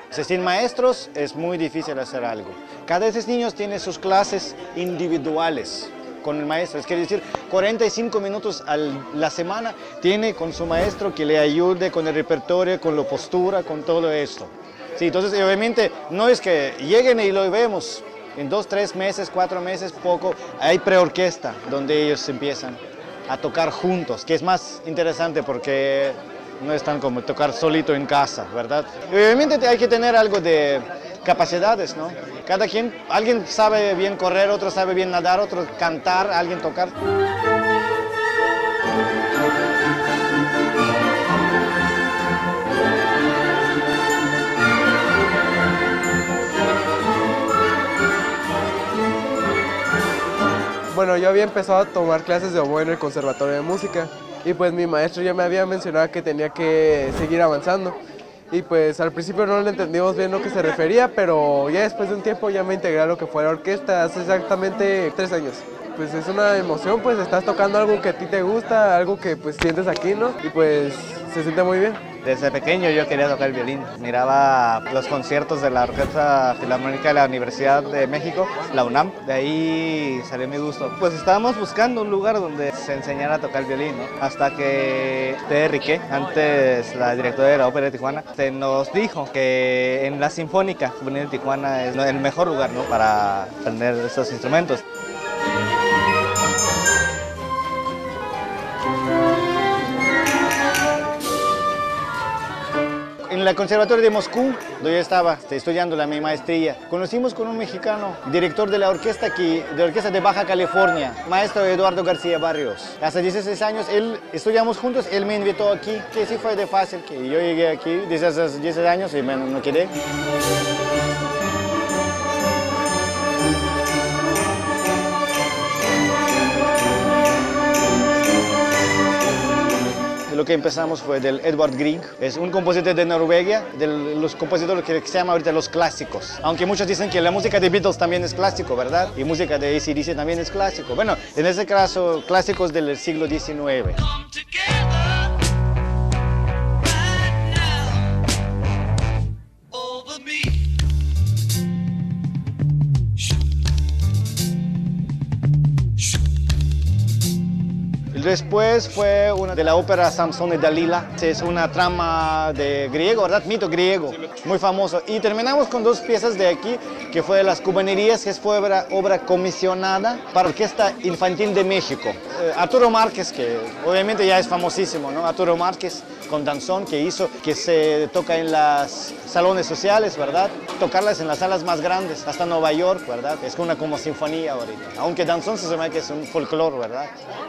O sea, sin maestros es muy difícil hacer algo. Cada de esos niños tiene sus clases individuales con el maestro. Es decir, 45 minutos a la semana tiene con su maestro que le ayude con el repertorio, con la postura, con todo esto. Sí, entonces, obviamente, no es que lleguen y lo vemos. En 2, 3 meses, 4 meses, poco, hay preorquesta donde ellos empiezan a tocar juntos, que es más interesante porque no es tan como tocar solito en casa, ¿verdad? Y obviamente hay que tener algo de capacidades, ¿no? Cada quien, alguien sabe bien correr, otro sabe bien nadar, otro cantar, alguien tocar. Bueno, yo había empezado a tomar clases de oboe en el Conservatorio de Música y pues mi maestro ya me había mencionado que tenía que seguir avanzando. Y pues al principio no le entendimos bien lo que se refería, pero ya después de un tiempo ya me integré a lo que fue la orquesta hace exactamente 3 años. Pues es una emoción, pues estás tocando algo que a ti te gusta, algo que pues sientes aquí, ¿no? Y pues se siente muy bien. Desde pequeño yo quería tocar el violín. Miraba los conciertos de la Orquesta Filarmónica de la Universidad de México, la UNAM. De ahí salió mi gusto. Pues estábamos buscando un lugar donde se enseñara a tocar el violín, ¿no? Hasta que Riquet, antes la directora de la Ópera de Tijuana, nos dijo que en la Sinfónica Juvenil de Tijuana es el mejor lugar, ¿no?, para aprender estos instrumentos. En el Conservatorio de Moscú, donde yo estaba estudiando mi maestría, conocimos con un mexicano, director de la orquesta de Baja California, maestro Eduardo García Barrios. Hace 16 años estudiamos juntos, él me invitó aquí, que sí fue de fácil, que yo llegué aquí desde hace 16 años y me quedé. Lo que empezamos fue del Edvard Grieg, es un compositor de Noruega, de los compositores que se llaman ahorita los clásicos. Aunque muchos dicen que la música de Beatles también es clásico, ¿verdad? Y música de AC/DC también es clásico. Bueno, en ese caso, clásicos del siglo XIX. Después fue una de la ópera Samson y Dalila. Es una trama de griego, ¿verdad? Mito griego, muy famoso. Y terminamos con 2 piezas de aquí, que fue Las Cubanerías, que fue obra comisionada para Orquesta Infantil de México. Arturo Márquez, que obviamente ya es famosísimo, ¿no? Arturo Márquez con danzón que hizo, que se toca en los salones sociales, ¿verdad? Tocarlas en las salas más grandes, hasta Nueva York, ¿verdad? Es como sinfonía ahorita. Aunque danzón se llama que es un folclore, ¿verdad?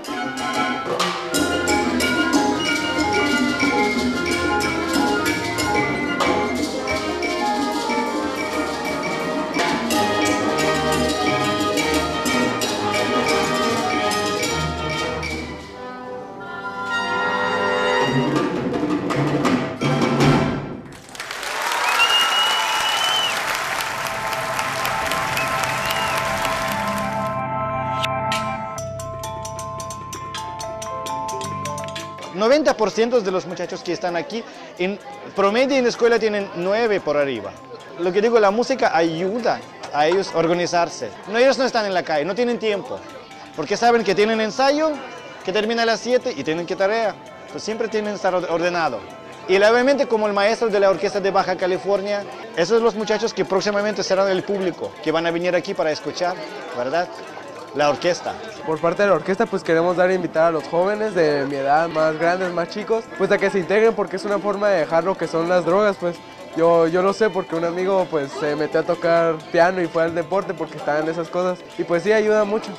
90% de los muchachos que están aquí, en promedio en la escuela tienen 9 por arriba. Lo que digo, la música ayuda a ellos a organizarse. No, ellos no están en la calle, no tienen tiempo, porque saben que tienen ensayo, que termina a las 7 y tienen que tarea. Entonces siempre tienen que estar ordenado. Y obviamente como el maestro de la Orquesta de Baja California, esos son los muchachos que próximamente serán el público, que van a venir aquí para escuchar, ¿verdad?, la orquesta. Por parte de la orquesta pues queremos dar a invitar a los jóvenes de mi edad, más grandes, más chicos, pues a que se integren porque es una forma de dejar lo que son las drogas, pues. Yo lo sé porque un amigo pues se metió a tocar piano y fue al deporte porque estaba en esas cosas y pues sí ayuda mucho.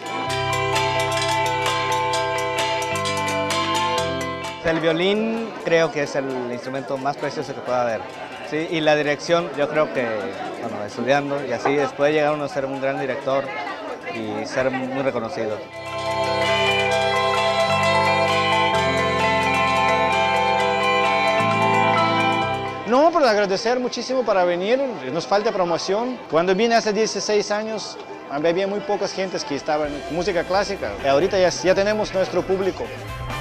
El violín creo que es el instrumento más precioso que pueda haber. Sí, y la dirección, yo creo que, bueno, estudiando y así, puede llegar uno a ser un gran director y ser muy reconocido. No, pero agradecer muchísimo para venir, nos falta promoción. Cuando vine hace 16 años, había muy pocas gentes que estaban en música clásica. Ahorita ya tenemos nuestro público.